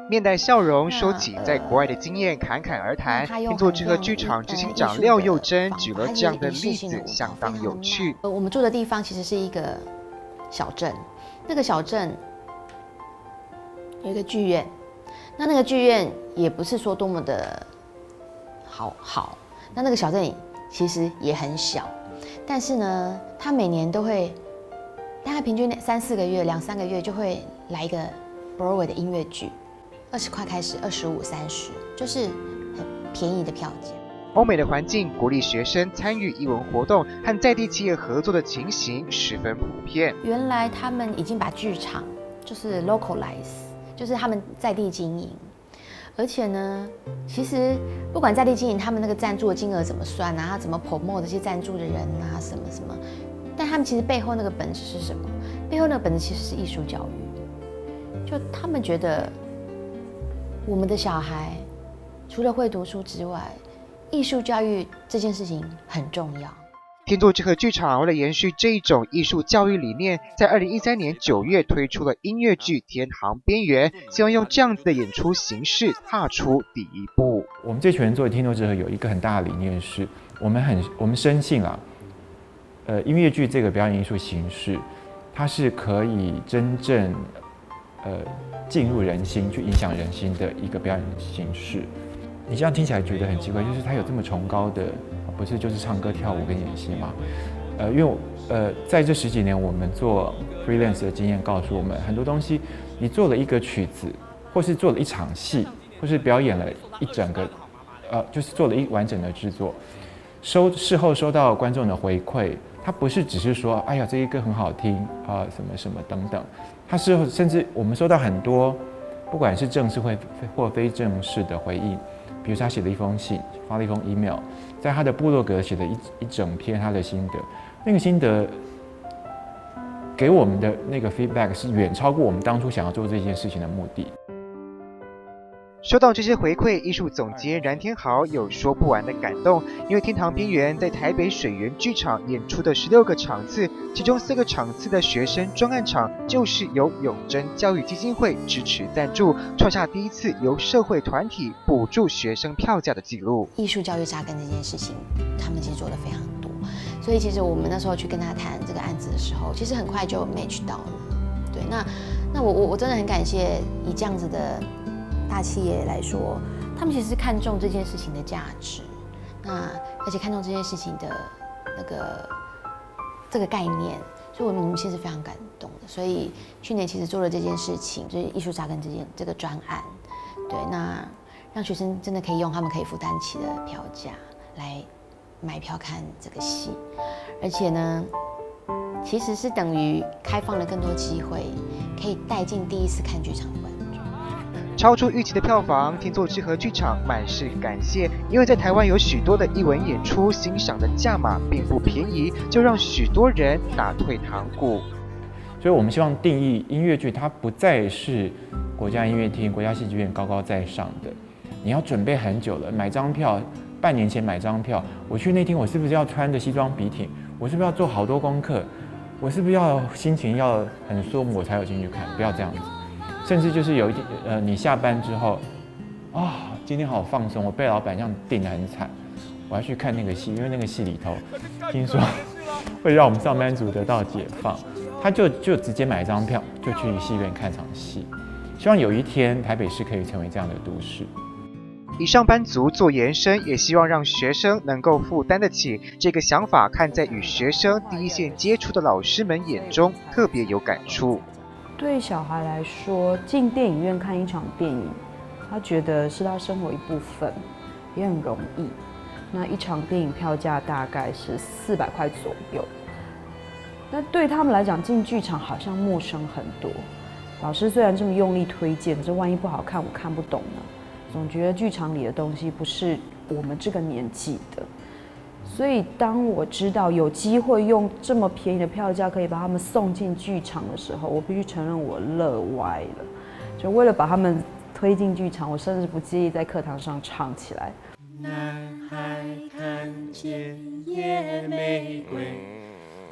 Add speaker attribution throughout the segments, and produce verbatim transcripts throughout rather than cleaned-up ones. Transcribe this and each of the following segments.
Speaker 1: 面带笑容说起在国外的经验，侃侃而谈。天作之合剧场执行长廖佑珍举了这样的例子，相当有趣。
Speaker 2: 呃，我们住的地方其实是一个小镇，那个小镇有一个剧院，那那个剧院也不是说多么的好好，那那个小镇其实也很小，但是呢，它每年都会大概平均三四个月、两三个月就会来一个 Broadway 的音乐剧，二十块开始，二十五、三十，就是很便宜的票价。
Speaker 1: 欧美的环境鼓励学生参与艺文活动和在地企业合作的情形十分普遍。
Speaker 2: 原来他们已经把剧场就是 localize， 就是他们在地经营，而且呢，其实不管在地经营，他们那个赞助的金额怎么算啊，他怎么 promote 这些赞助的人啊，什么什么，但他们其实背后那个本质是什么？背后那个本质其实是艺术教育，就他们觉得我们的小孩除了会读书之外，艺术教育这件事情很重要。
Speaker 1: 天作之合剧场为了延续这一种艺术教育理念，在二零一三年九月推出了音乐剧《天堂边缘》，希望用这样子的演出形式踏出第一步。
Speaker 3: 我们这群人做的天作之合有一个很大的理念是，我们很我们深信啊，呃，音乐剧这个表演艺术形式，它是可以真正呃进入人心、去影响人心的一个表演形式。你这样听起来觉得很奇怪，就是它有这么崇高的，不是就是唱歌、跳舞跟演戏吗？呃，因为我呃在这十几年我们做 freelance 的经验告诉我们，很多东西你做了一个曲子，或是做了一场戏，或是表演了一整个，呃，就是做了一完整的制作，收事后收到观众的回馈，它不是只是说，哎呀这一歌很好听啊、呃，什么什么等等，它事后甚至我们收到很多，不管是正式或或非正式的回应。比如说他写了一封信，发了一封 email， 在他的部落格写了一一整篇他的心得，那个心得给我们的那个 feedback 是远超过我们当初想要做这件事情的目的。
Speaker 1: 收到这些回馈，艺术总监冉天豪有说不完的感动，因为《天堂边缘》在台北水源剧场演出的十六个场次，其中四个场次的学生专案场就是由永贞教育基金会支持赞助，创下第一次由社会团体补助学生票价的记录。
Speaker 2: 艺术教育扎根这件事情，他们其实做的非常多，所以其实我们那时候去跟他谈这个案子的时候，其实很快就 match 到了。对，那那我我我真的很感谢以这样子的大企业来说，他们其实看重这件事情的价值，那而且看重这件事情的那个这个概念，所以我们其实非常感动的。所以去年其实做了这件事情，就是艺术扎根这件这个专案，对，那让学生真的可以用他们可以负担起的票价来买票看这个戏，而且呢，其实是等于开放了更多机会，可以带进第一次看剧场的观众。
Speaker 1: 超出预期的票房，天作之合剧场满是感谢，因为在台湾有许多的艺文演出，欣赏的价码并不便宜，就让许多人打退堂鼓。
Speaker 3: 所以我们希望定义音乐剧，它不再是国家音乐厅、国家戏剧院高高在上的，你要准备很久了，买张票，半年前买张票，我去那天我是不是要穿着西装笔挺？我是不是要做好多功课？我是不是要心情要很舒服我才有进去看？不要这样子。甚至就是有一天，呃，你下班之后，啊、哦，今天好放松，我被老板这样定得很惨，我要去看那个戏，因为那个戏里头，听说会让我们上班族得到解放，他就就直接买一张票，就去戏院看场戏。希望有一天台北市可以成为这样的都市。
Speaker 1: 以上班族做延伸，也希望让学生能够负担得起。这个想法看在与学生第一线接触的老师们眼中，特别有感触。
Speaker 4: 对小孩来说，进电影院看一场电影，他觉得是他生活一部分，也很容易。那一场电影票价大概是四百块左右。那对他们来讲，进剧场好像陌生很多。老师虽然这么用力推荐，可是万一不好看，我看不懂呢？总觉得剧场里的东西不是我们这个年纪的。所以当我知道有机会用这么便宜的票价可以把他们送进剧场的时候，我必须承认我乐歪了。就为了把他们推进剧场，我甚至不介意在课堂上唱起来。男孩看见野玫瑰，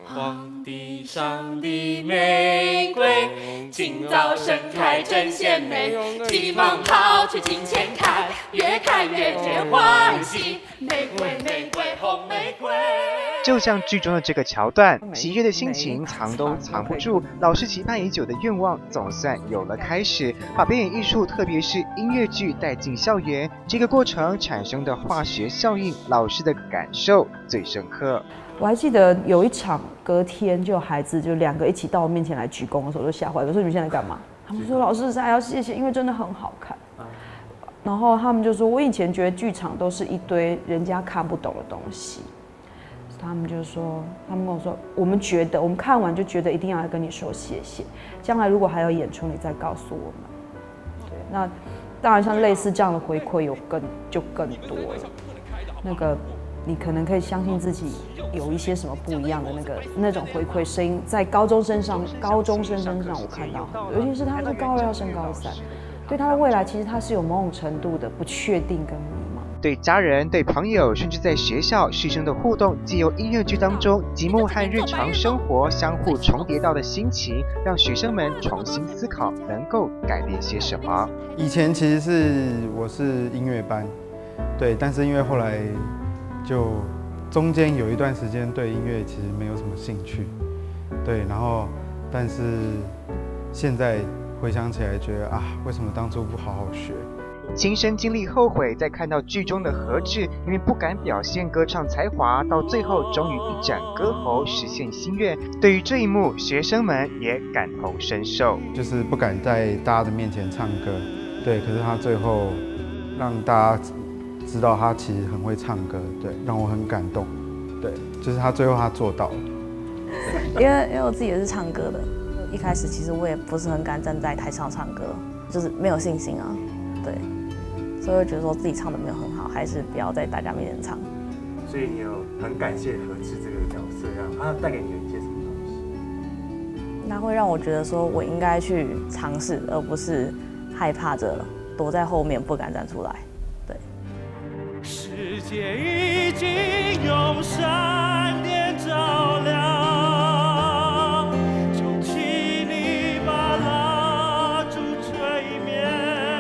Speaker 5: 黄地上的玫瑰，今早盛开真鲜美。急忙跑去近前看，越看越觉欢喜。玫瑰，玫瑰，红玫瑰。
Speaker 1: 就像剧中的这个桥段，喜悦的心情藏都藏不住，老师期盼已久的愿望总算有了开始。把表演艺术，特别是音乐剧带进校园，这个过程产生的化学效应，老师的感受最深刻。
Speaker 4: 我还记得有一场，隔天就有孩子就两个一起到我面前来鞠躬的时候，我就吓坏了。我说你们现在干嘛？他们说老师还要谢谢，因为真的很好看。然后他们就说，我以前觉得剧场都是一堆人家看不懂的东西。他们就说，他们跟我说，我们觉得我们看完就觉得一定要来跟你说谢谢，将来如果还有演出，你再告诉我们。对，那当然像类似这样的回馈有更就更多了。那个你可能可以相信自己有一些什么不一样的那个那种回馈声音，在高中生上高中生身上我看到很多，尤其是他是高二要升高三，对他的未来其实他是有某种程度的不确定跟迷茫。
Speaker 1: 对家人、对朋友，甚至在学校师生的互动，藉由音乐剧当中节目和日常生活相互重叠到的心情，让学生们重新思考能够改变些什么。
Speaker 6: 以前其实是我是音乐班，对，但是因为后来就中间有一段时间对音乐其实没有什么兴趣，对，然后但是现在回想起来觉得啊，为什么当初不好好学？
Speaker 1: 亲身经历后悔，在看到剧中的何志因为不敢表现歌唱才华，到最后终于一展歌喉，实现心愿。对于这一幕，学生们也感同身受，
Speaker 6: 就是不敢在大家的面前唱歌，对，可是他最后让大家知道他其实很会唱歌，对，让我很感动，对，就是他最后他做到了。
Speaker 7: 因为因为我自己也是唱歌的，一开始其实我也不是很敢站在台上唱歌，就是没有信心啊，对。所以我觉得说自己唱的没有很好，还是不要在大家面前唱。
Speaker 8: 所以你有很感谢何志这个角色，让他带给你一些什么东西？
Speaker 7: 那会让我觉得说我应该去尝试，而不是害怕着躲在后面不敢站出来。对。
Speaker 5: 世界已经用闪电照亮，就请你把蜡烛吹灭。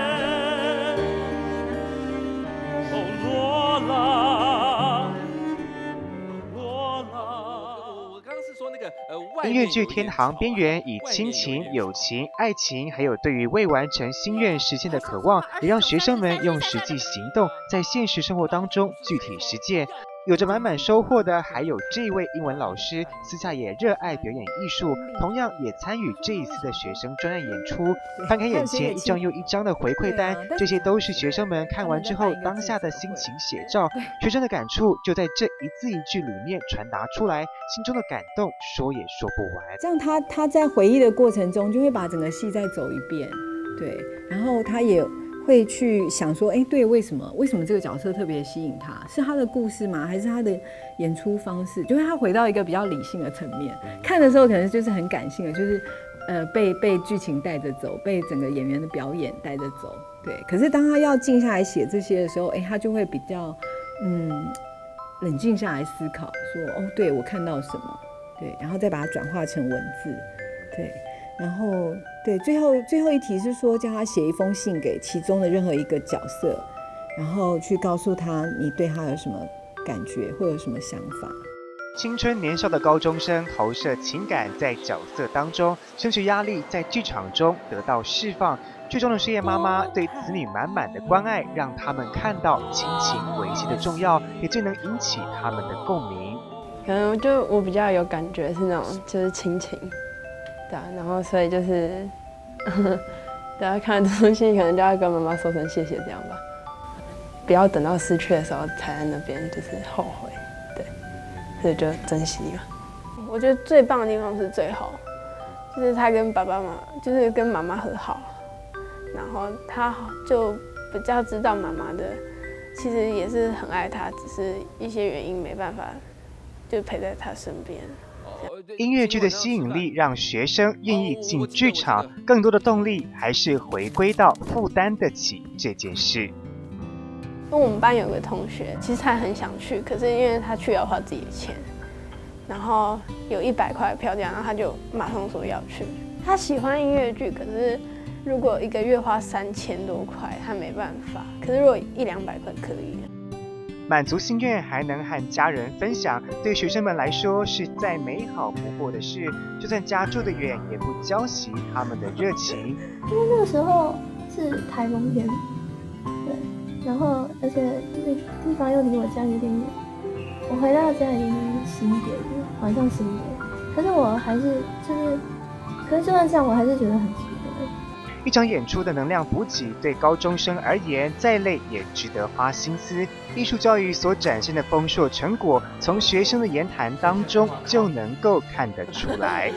Speaker 1: 音乐剧《天堂边缘》以亲情、友情、爱情，还有对于未完成心愿实现的渴望，也让学生们用实际行动在现实生活当中具体实践。有着满满收获的还有这位英文老师，私下也热爱表演艺术，同样也参与这一次的学生专案演出。翻开眼前一张又一张的回馈单，这些都是学生们看完之后当下的心情写照，学生的感触就在这一字一句里面传达出来，心中的感动说也说不完。
Speaker 9: 这样他他在回忆的过程中，就会把整个戏再走一遍，对，然后他也会去想说，哎，对，为什么为什么这个角色特别吸引他？是他的故事吗？还是他的演出方式？就是他回到一个比较理性的层面，看的时候可能就是很感性的，就是呃被被剧情带着走，被整个演员的表演带着走，对。可是当他要静下来写这些的时候，哎，他就会比较嗯冷静下来思考，说，哦，对，我看到什么，对，然后再把它转化成文字，对。然后，对，最后最后一题是说，叫他写一封信给其中的任何一个角色，然后去告诉他你对他有什么感觉，或有什么想法。
Speaker 1: 青春年少的高中生投射情感在角色当中，升学压力在剧场中得到释放。剧中的事业妈妈对子女满满的关爱，让他们看到亲情维系的重要，也最能引起他们的共鸣。
Speaker 10: 可能就我比较有感觉是那种就是亲情。对啊，然后所以就是，大家看这东西，可能就要跟妈妈说声谢谢这样吧，不要等到失去的时候才在那边就是后悔，对，所以就珍惜吧。我觉得最棒的地方是最后，就是他跟爸爸妈妈，就是跟妈妈和好，然后他就比较知道妈妈的，其实也是很爱他，只是一些原因没办法，就陪在他身边。
Speaker 1: 音乐剧的吸引力让学生愿意进剧场，更多的动力还是回归到负担得起这件事。
Speaker 10: 因为我们班有个同学，其实他很想去，可是因为他去要花自己的钱， 然后有一百块票价，然后他就马上说要去。他喜欢音乐剧，可是如果一个月花三千多块，他没办法。可是如果一两百块可以。
Speaker 1: 满足心愿还能和家人分享，对学生们来说是再美好不过的事。就算家住得远，也不浇熄他们的热情。
Speaker 11: 因为那个时候是台风天，对，然后而且那地方又离我家有点远，我回到家已经十一点了，晚上十一点。可是我还是就是，可是就算这样，我还是觉得很值得。
Speaker 1: 一场演出的能量补给，对高中生而言，再累也值得花心思。艺术教育所展现的丰硕成果，从学生的言谈当中就能够看得出来。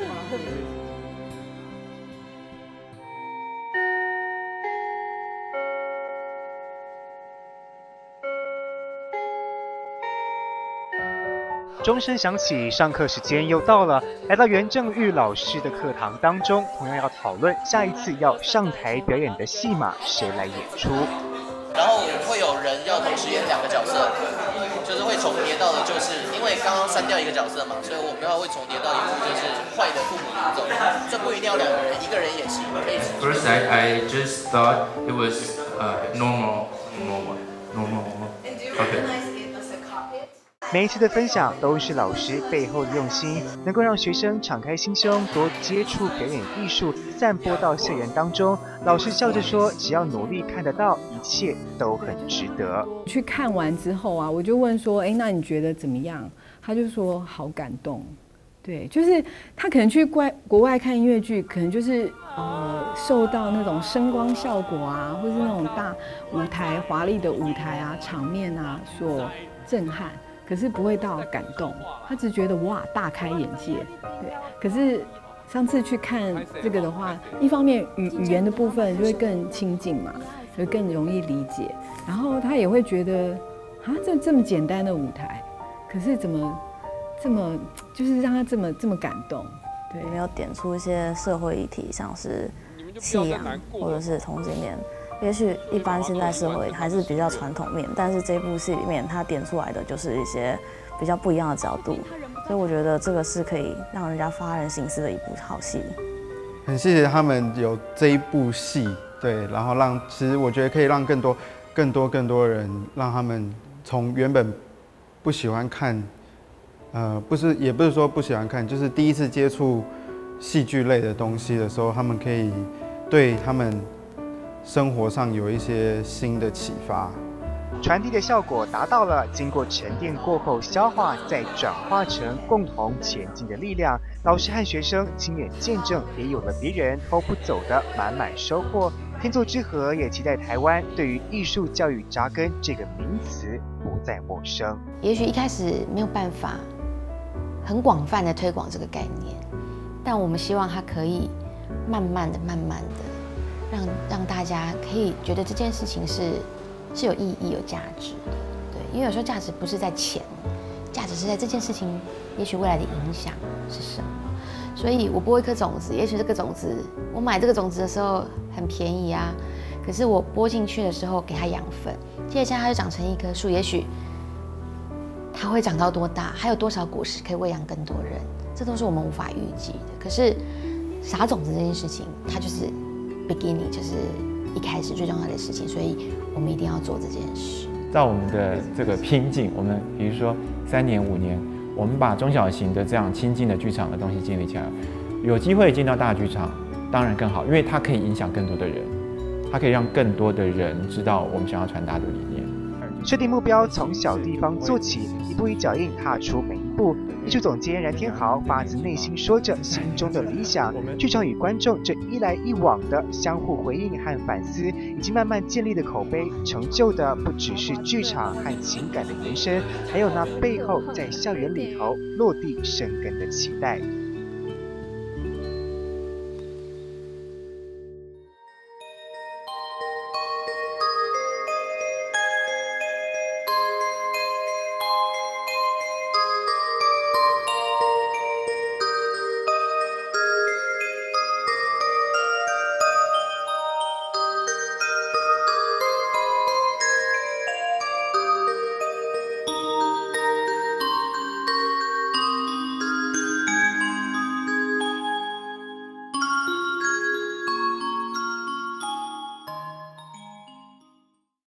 Speaker 1: 钟声响起，上课时间又到了。来到袁正玉老师的课堂当中，同样要讨论下一次要上台表演的戏码谁来演出。
Speaker 12: 然后会有人要同时演两个角色，就是会重叠到的，就是因为刚刚删掉一个角色嘛，所以我们要会重叠到一部就是坏的父母这种，这不一定要两个人，一个人也行，可以。
Speaker 13: First, I I just thought it was uh normal, normal, normal. Okay.
Speaker 1: 每一次的分享都是老师背后的用心，能够让学生敞开心胸，多接触表演艺术，散播到校园当中。老师笑着说：“只要努力看得到，一切都很值得。”
Speaker 9: 去看完之后啊，我就问说：“哎，那你觉得怎么样？”他就说：“好感动。”对，就是他可能去国国外看音乐剧，可能就是呃受到那种声光效果啊，或是那种大舞台华丽的舞台啊、场面啊所震撼。可是不会到感动，他只觉得哇大开眼界，对。可是上次去看这个的话，一方面语语言的部分就会更亲近嘛，就更容易理解。然后他也会觉得啊，这这么简单的舞台，可是怎么这么就是让他这么这么感动？对，
Speaker 7: 没有点出一些社会议题，像是弃养或者是同性恋。也许一般现在社会还是比较传统面，但是这部戏里面它点出来的就是一些比较不一样的角度，所以我觉得这个是可以让人家发人省思的一部好戏。
Speaker 6: 很谢谢他们有这一部戏，对，然后让其实我觉得可以让更多、更多、更多人，让他们从原本不喜欢看，呃，不是也不是说不喜欢看，就是第一次接触戏剧类的东西的时候，他们可以对他们生活上有一些新的启发，
Speaker 1: 传递的效果达到了，经过沉淀过后消化，再转化成共同前进的力量。老师和学生亲眼见证，也有了别人偷不走的满满收获。天作之合也期待台湾对于艺术教育扎根这个名词不再陌生。
Speaker 2: 也许一开始没有办法很广泛的推广这个概念，但我们希望它可以慢慢的、慢慢的。让让大家可以觉得这件事情是是有意义、有价值的，对，因为有时候价值不是在钱，价值是在这件事情，也许未来的影响是什么。所以我播一颗种子，也许这个种子，我买这个种子的时候很便宜啊，可是我播进去的时候给它养分，接下来它就长成一棵树，也许它会长到多大，还有多少果实可以喂养更多人，这都是我们无法预计的。可是撒种子这件事情，它就是。beginning 就是一开始最重要的事情，所以我们一定要做这件事。
Speaker 3: 在我们的这个拼劲，我们比如说三年五年，我们把中小型的这样亲近的剧场的东西建立起来，有机会进到大剧场，当然更好，因为它可以影响更多的人，它可以让更多的人知道我们想要传达的理念。
Speaker 1: 设定目标，从小地方做起，一步一脚印踏出每一步。艺术总监冉天豪发自内心说着心中的理想，剧场与观众这一来一往的相互回应和反思，已经慢慢建立的口碑，成就的不只是剧场和情感的延伸，还有那背后在校园里头落地生根的期待。